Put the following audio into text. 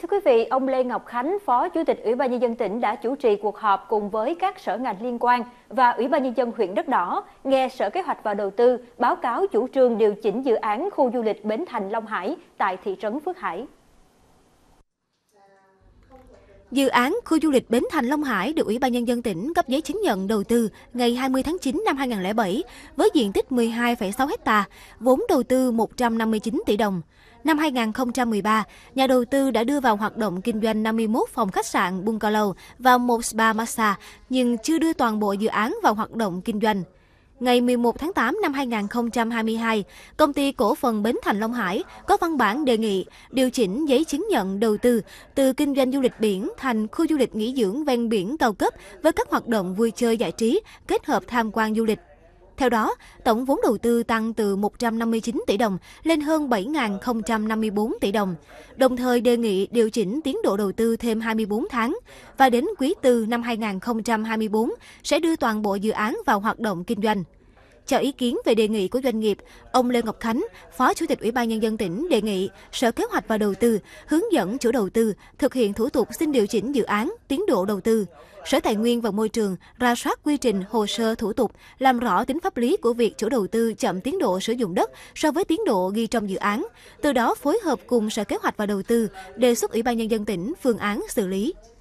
Thưa quý vị, ông Lê Ngọc Khánh, Phó Chủ tịch Ủy ban Nhân dân tỉnh đã chủ trì cuộc họp cùng với các sở ngành liên quan và Ủy ban Nhân dân huyện Đất Đỏ, nghe Sở Kế hoạch và Đầu tư báo cáo chủ trương điều chỉnh dự án khu du lịch Bến Thành Long Hải tại thị trấn Phước Hải. Dự án khu du lịch Bến Thành Long Hải được Ủy ban Nhân dân tỉnh cấp giấy chứng nhận đầu tư ngày 20 tháng 9 năm 2007 với diện tích 12,6 ha, vốn đầu tư 159 tỷ đồng. Năm 2013, nhà đầu tư đã đưa vào hoạt động kinh doanh 51 phòng khách sạn bungalow và một spa massage, nhưng chưa đưa toàn bộ dự án vào hoạt động kinh doanh. Ngày 11 tháng 8 năm 2022, Công ty Cổ phần Bến Thành Long Hải có văn bản đề nghị điều chỉnh giấy chứng nhận đầu tư từ kinh doanh du lịch biển thành khu du lịch nghỉ dưỡng ven biển cao cấp với các hoạt động vui chơi giải trí kết hợp tham quan du lịch. Theo đó, tổng vốn đầu tư tăng từ 159 tỷ đồng lên hơn 7.054 tỷ đồng, đồng thời đề nghị điều chỉnh tiến độ đầu tư thêm 24 tháng và đến quý 4 năm 2024 sẽ đưa toàn bộ dự án vào hoạt động kinh doanh. Cho ý kiến về đề nghị của doanh nghiệp, ông Lê Ngọc Khánh, Phó Chủ tịch Ủy ban Nhân dân tỉnh đề nghị Sở Kế hoạch và Đầu tư hướng dẫn chủ đầu tư thực hiện thủ tục xin điều chỉnh dự án, tiến độ đầu tư. Sở Tài nguyên và Môi trường rà soát quy trình, hồ sơ, thủ tục, làm rõ tính pháp lý của việc chủ đầu tư chậm tiến độ sử dụng đất so với tiến độ ghi trong dự án. Từ đó phối hợp cùng Sở Kế hoạch và Đầu tư đề xuất Ủy ban Nhân dân tỉnh phương án xử lý.